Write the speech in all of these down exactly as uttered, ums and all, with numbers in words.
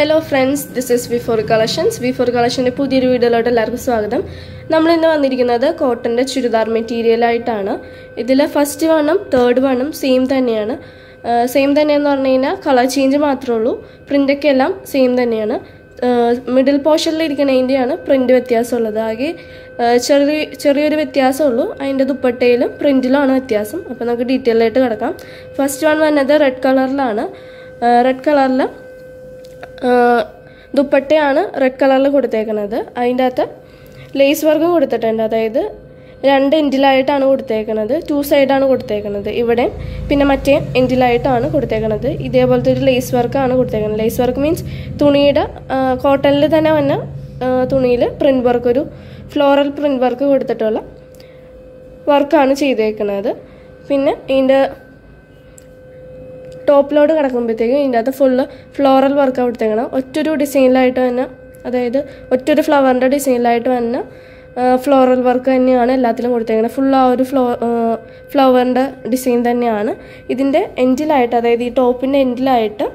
Hello friends, this is V four Collections. V four Collections പുതിയൊരു വീഡിയോയിലോട്ട് എല്ലാവർക്കും സ്വാഗതം. നമ്മൾ ഇന്ന് വന്നിരിക്കുന്നത് കോട്ടന്റെ ചുരിദാർ മെറ്റീരിയൽ ആയിട്ടാണ്. ഇതിലെ ഫസ്റ്റ് വണ്ണും തേർഡ് വണ്ണും സെയിം തന്നെയാണ്. സെയിം തന്നെയെന്ന് പറഞ്ഞു കഴിഞ്ഞാൽ കളർ ചേഞ്ച് മാത്രമേ ഉള്ളൂ. പ്രിന്റ് ഒക്കെ എല്ലാം സെയിം തന്നെയാണ്. മിഡിൽ പോർഷനിൽ ഇരിക്കുന്നതിൻ്റെയാണ് പ്രിന്റ് വ്യത്യാസമുള്ളത്. ആകെ ചെറിയ ചെറിയൊരു വ്യത്യാസമുള്ളൂ. അതിൻ്റെ ദുപ്പട്ടയിലും പ്രിന്റിലാണ് വ്യത്യാസം. അപ്പോൾ നമുക്ക് ഡീറ്റെയിൽ ആയിട്ട് കിടക്കാം. ഫസ്റ്റ് വൺ വന്നത് റെഡ് കളറിലാണ്. റെഡ് കളറിൽ ദുപ്പട്ടയാണ് റെഡ് കളറിൽ കൊടുത്തേക്കുന്നത്. അതിൻ്റെ അകത്ത് ലേസ് വർക്കും കൊടുത്തിട്ടുണ്ട്. അതായത് രണ്ട് എൻഡിലായിട്ടാണ് കൊടുത്തേക്കുന്നത്. ടു സൈഡാണ് കൊടുത്തേക്കുന്നത് ഇവിടെ, പിന്നെ മറ്റേ എൻഡിലായിട്ടാണ് കൊടുത്തേക്കുന്നത്. ഇതേപോലത്തെ ഒരു ലേസ് വർക്കാണ് കൊടുത്തേക്കുന്നത്. ലേസ് വർക്ക് മീൻസ് തുണിയുടെ കോട്ടണിൽ തന്നെ വന്ന തുണിയിൽ പ്രിന്റ് വർക്ക്, ഒരു ഫ്ലോറൽ പ്രിന്റ് വർക്ക് കൊടുത്തിട്ടുള്ള വർക്കാണ് ചെയ്തേക്കുന്നത്. പിന്നെ ഇതിൻ്റെ ടോപ്പിലോട് കിടക്കുമ്പോഴത്തേക്കും ഇതിൻ്റെ അകത്ത് ഫുള്ള് ഫ്ലോറൽ വർക്ക് കൊടുത്തേക്കണം. ഒറ്റൊരു ഡിസൈനിലായിട്ട് തന്നെ, അതായത് ഒറ്റൊരു ഫ്ലവറിൻ്റെ ഡിസൈനിലായിട്ട് തന്നെ ഫ്ലോറൽ വർക്ക് തന്നെയാണ് എല്ലാത്തിലും കൊടുത്തേക്കുന്നത്. ഫുൾ ആ ഒരു ഫ്ലോ ഫ്ലവറിൻ്റെ ഡിസൈൻ തന്നെയാണ്. ഇതിൻ്റെ എൻഡിലായിട്ട്, അതായത് ഈ ടോപ്പിൻ്റെ എൻഡിലായിട്ട്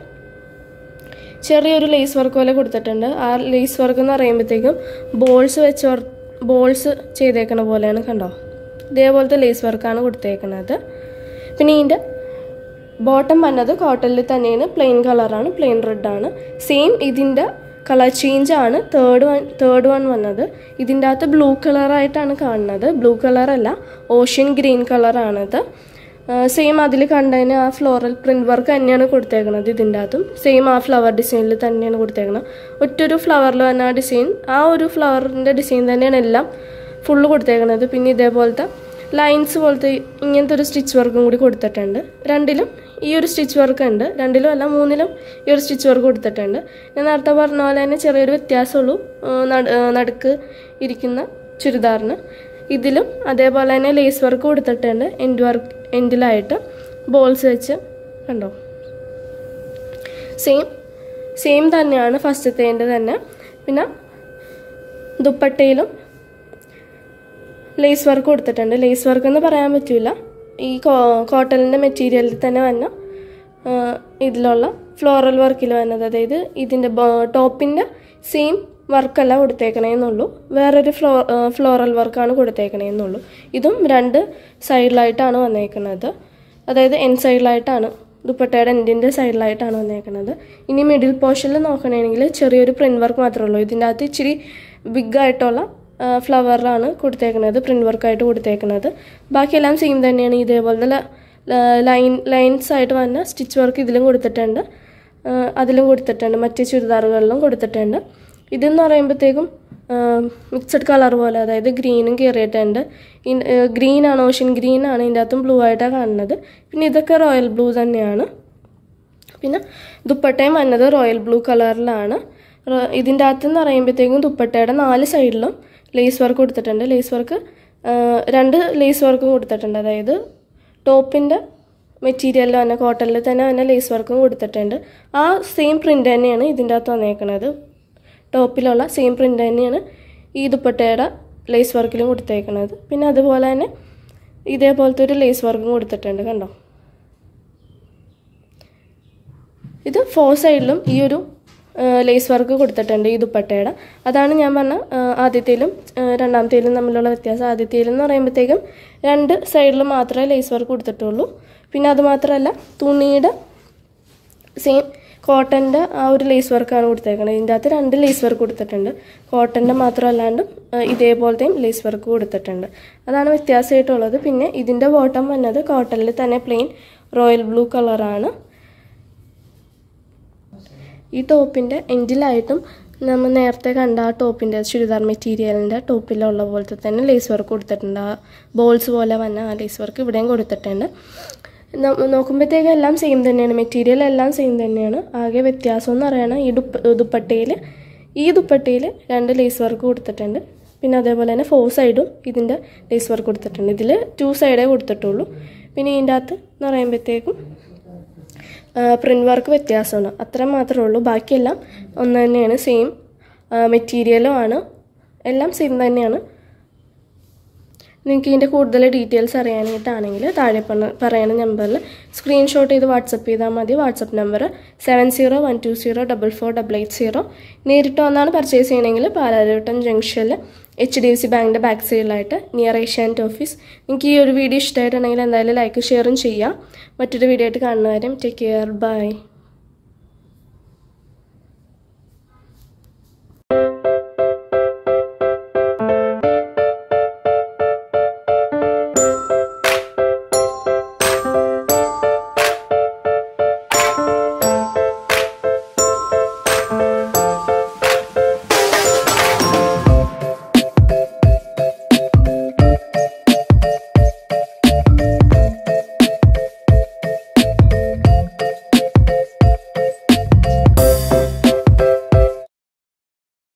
ചെറിയൊരു ലേസ് വർക്ക് പോലെ കൊടുത്തിട്ടുണ്ട്. ആ ലേസ് വർക്ക് എന്ന് പറയുമ്പോഴത്തേക്കും ബോൾസ് വെച്ച് ബോൾസ് ചെയ്തേക്കണ പോലെയാണ്, കണ്ടോ? ഇതേപോലത്തെ ലേസ് വർക്കാണ് കൊടുത്തേക്കുന്നത്. പിന്നെ ഇതിൻ്റെ ബോട്ടം വന്നത് കോട്ടണിൽ തന്നെയാണ്. പ്ലെയിൻ കളറാണ്, പ്ലെയിൻ റെഡാണ്. സെയിം ഇതിൻ്റെ കളർ ചേഞ്ച് ആണ് തേർഡ് വൺ തേർഡ് വൺ വന്നത്. ഇതിൻ്റെ അകത്ത് ബ്ലൂ കളറായിട്ടാണ് കാണുന്നത്. ബ്ലൂ കളറല്ല, ഓഷ്യൻ ഗ്രീൻ കളറാണിത്. സെയിം അതിൽ കണ്ടതിന് ആ ഫ്ലോറൽ പ്രിന്റ് വർക്ക് തന്നെയാണ് കൊടുത്തേക്കുന്നത്. ഇതിൻ്റെ അകത്തും സെയിം ആ ഫ്ലവർ ഡിസൈനിൽ തന്നെയാണ് കൊടുത്തേക്കുന്നത്. ഒറ്റൊരു ഫ്ലവറിൽ വന്ന ആ ഡിസൈൻ, ആ ഒരു ഫ്ലവറിൻ്റെ ഡിസൈൻ തന്നെയാണ് എല്ലാം ഫുള്ള് കൊടുത്തേക്കുന്നത്. പിന്നെ ഇതേപോലത്തെ ലൈൻസ് പോലത്തെ ഇങ്ങനത്തെ ഒരു സ്റ്റിച്ച് വർക്കും കൂടി കൊടുത്തിട്ടുണ്ട്. രണ്ടിലും ഈ ഒരു സ്റ്റിച്ച് വർക്ക് ഉണ്ട്. രണ്ടിലും അല്ല, മൂന്നിലും ഈ ഒരു സ്റ്റിച്ച് വർക്ക് കൊടുത്തിട്ടുണ്ട്. ഞാൻ നേരത്തെ പറഞ്ഞ പോലെ തന്നെ ചെറിയൊരു വ്യത്യാസമുള്ളൂ നടുക്ക് ഇരിക്കുന്ന ചുരിദാറിന്. ഇതിലും അതേപോലെ തന്നെ ലേസ് വർക്ക് കൊടുത്തിട്ടുണ്ട്. എൻഡ് വർക്ക് എൻഡിലായിട്ട് ബോൾസ് വെച്ച്, കണ്ടോ? സെയിം സെയിം തന്നെയാണ് ഫസ്റ്റത്തേൻ്റെ തന്നെ. പിന്നെ ദുപ്പട്ടയിലും ലേസ് വർക്ക് കൊടുത്തിട്ടുണ്ട്. ലേസ് വർക്ക് എന്ന് പറയാൻ പറ്റില്ല, ഈ കോട്ടണിൻ്റെ മെറ്റീരിയലിൽ തന്നെ വന്ന ഇതിലുള്ള ഫ്ലോറൽ വർക്കിൽ വന്നത്. അതായത് ഇതിൻ്റെ ടോപ്പിൻ്റെ സെയിം വർക്കല്ല കൊടുത്തേക്കണേന്നുള്ളൂ, വേറൊരു ഫ്ലോ ഫ്ലോറൽ വർക്കാണ് കൊടുത്തേക്കണേന്നുള്ളൂ. ഇതും രണ്ട് സൈഡിലായിട്ടാണ് വന്നേക്കുന്നത്. അതായത് എൻ സൈഡിലായിട്ടാണ്, ദുപ്പട്ടയുടെ എൻഡിൻ്റെ സൈഡിലായിട്ടാണ് വന്നേക്കുന്നത്. ഇനി മിഡിൽ പോർഷനിൽ നോക്കണമെങ്കിൽ ചെറിയൊരു പ്രിന്റ് വർക്ക് മാത്രമേ ഉള്ളൂ. ഇതിൻ്റെ അകത്ത് ഇച്ചിരി ബിഗ് ആയിട്ടുള്ള ഫ്ലവറിലാണ് കൊടുത്തേക്കുന്നത്, പ്രിന്റ് വർക്കായിട്ട് കൊടുത്തേക്കുന്നത്. ബാക്കിയെല്ലാം സെയിം തന്നെയാണ്. ഇതേപോലത്തെ ലൈൻ ലൈൻസ് ആയിട്ട് വന്ന സ്റ്റിച്ച് വർക്ക് ഇതിലും കൊടുത്തിട്ടുണ്ട്, അതിലും കൊടുത്തിട്ടുണ്ട്, മറ്റ് ചുരിദാറുകളിലും കൊടുത്തിട്ടുണ്ട്. ഇതെന്ന് പറയുമ്പോഴത്തേക്കും മിക്സഡ് കളർ പോലെ, അതായത് ഗ്രീനും കയറിയിട്ടുണ്ട്. ഗ്രീനാണ്, ഓഷ്യൻ ഗ്രീനാണ്. ഇതിൻ്റെ അകത്തും ബ്ലൂ ആയിട്ടാണ് കാണുന്നത്. പിന്നെ ഇതൊക്കെ റോയൽ ബ്ലൂ തന്നെയാണ്. പിന്നെ ദുപ്പട്ടയും വന്നത് റോയൽ ബ്ലൂ കളറിലാണ്. ഇതിൻ്റെ അകത്തെന്ന് പറയുമ്പോഴത്തേക്കും ദുപ്പട്ടയുടെ നാല് സൈഡിലും ലേസ് വർക്ക് കൊടുത്തിട്ടുണ്ട്. ലേസ് വർക്ക് രണ്ട് ലേസ് വർക്കും കൊടുത്തിട്ടുണ്ട്. അതായത് ടോപ്പിൻ്റെ മെറ്റീരിയലിൽ തന്നെ, കോട്ടണിൽ തന്നെ തന്നെ ലേസ് വർക്കും കൊടുത്തിട്ടുണ്ട്. ആ സെയിം പ്രിൻ്റ് തന്നെയാണ് ഇതിൻ്റെ അകത്ത് വന്നേക്കുന്നത്. ടോപ്പിലുള്ള സെയിം പ്രിൻ്റ് തന്നെയാണ് ഈ ദുപ്പട്ടയുടെ ലേസ് വർക്കിലും കൊടുത്തേക്കുന്നത്. പിന്നെ അതുപോലെ തന്നെ ഇതേപോലത്തെ ഒരു ലേസ് വർക്കും കൊടുത്തിട്ടുണ്ട്, കണ്ടോ? ഇത് ഫോർ സൈഡിലും ഈ ഒരു ലേസ് വർക്ക് കൊടുത്തിട്ടുണ്ട് ഈ ദുപ്പട്ടയുടെ. അതാണ് ഞാൻ പറഞ്ഞ ആദ്യത്തേലും രണ്ടാമത്തേലും തമ്മിലുള്ള വ്യത്യാസം. ആദ്യത്തേലും എന്ന് പറയുമ്പോഴത്തേക്കും രണ്ട് സൈഡിലും മാത്രമേ ലേസ് വർക്ക് കൊടുത്തിട്ടുള്ളൂ. പിന്നെ അത് മാത്രമല്ല, തുണിയുടെ സെയിം കോട്ടൻ്റെ ആ ഒരു ലേസ് വർക്കാണ് കൊടുത്തേക്കുന്നത്. ഇതിൻ്റെ അകത്ത് രണ്ട് ലേസ് വർക്ക് കൊടുത്തിട്ടുണ്ട്. കോട്ടൻ്റെ മാത്രമല്ലാണ്ടും ഇതേപോലത്തെയും ലേസ് വർക്ക് കൊടുത്തിട്ടുണ്ട്. അതാണ് വ്യത്യാസമായിട്ടുള്ളത്. പിന്നെ ഇതിൻ്റെ ബോട്ടം വന്നത് കോട്ടണിൽ തന്നെ പ്ലെയിൻ റോയൽ ബ്ലൂ കളറാണ്. ഈ ടോപ്പിൻ്റെ എൻഡിലായിട്ടും നമ്മൾ നേരത്തെ കണ്ട ആ ടോപ്പിൻ്റെ ചുരിദാർ മെറ്റീരിയലിൻ്റെ ടോപ്പിലുള്ള പോലത്തെ തന്നെ ലേസ് വർക്ക് കൊടുത്തിട്ടുണ്ട്. ആ ബോൾസ് പോലെ വന്ന ആ ലേസ് വർക്ക് ഇവിടെയും കൊടുത്തിട്ടുണ്ട്. നോക്കുമ്പോഴത്തേക്കും എല്ലാം സെയിം തന്നെയാണ്, മെറ്റീരിയൽ എല്ലാം സെയിം തന്നെയാണ്. ആകെ വ്യത്യാസം എന്ന് പറയുന്നത് ഈ ദുപ്പ ദുപ്പട്ടയിൽ ഈ ദുപ്പട്ടയിൽ രണ്ട് ലേസ് വർക്ക് കൊടുത്തിട്ടുണ്ട്. പിന്നെ അതേപോലെ തന്നെ ഫോർ സൈഡും ഇതിൻ്റെ ലേസ് വർക്ക് കൊടുത്തിട്ടുണ്ട്. ഇതിൽ ടു സൈഡേ കൊടുത്തിട്ടുള്ളൂ. പിന്നെ ഇതിൻ്റെ അകത്ത് എന്ന് പറയുമ്പോഴത്തേക്കും പ്രിന്റ് വർക്ക് വ്യത്യാസമാണ്, അത്ര മാത്രമേ ഉള്ളൂ. ബാക്കിയെല്ലാം ഒന്ന് തന്നെയാണ്, സെയിം മെറ്റീരിയലും ആണ്, എല്ലാം സെയിം തന്നെയാണ്. നിങ്ങൾക്ക് ഇതിൻ്റെ കൂടുതൽ ഡീറ്റെയിൽസ് അറിയാനായിട്ടാണെങ്കിൽ താഴെ പറയുന്ന നമ്പറിൽ സ്ക്രീൻഷോട്ട് ചെയ്ത് വാട്സപ്പ് ചെയ്താൽ മതി. WhatsApp number seven zero one two zero double four double eight zero. നേരിട്ട് വന്നാണ് പർച്ചേസ് ചെയ്യണമെങ്കിൽ പാലാരിവട്ടം ജംഗ്ഷനിൽ എച്ച് ഡി എഫ് സി ബാങ്കിൻ്റെ ബാക്ക് സൈഡിലായിട്ട് നിയർ ഏഷ്യാനെറ്റ് ഓഫീസ്. നിങ്ങൾക്ക് ഈ ഒരു വീഡിയോ ഇഷ്ടമായിട്ടുണ്ടെങ്കിൽ എന്തായാലും ലൈക്ക് ഷെയറും ചെയ്യാം. മറ്റൊരു വീഡിയോ ആയിട്ട് കാണുന്നവരും ടേക്ക് കെയർ, ബൈ.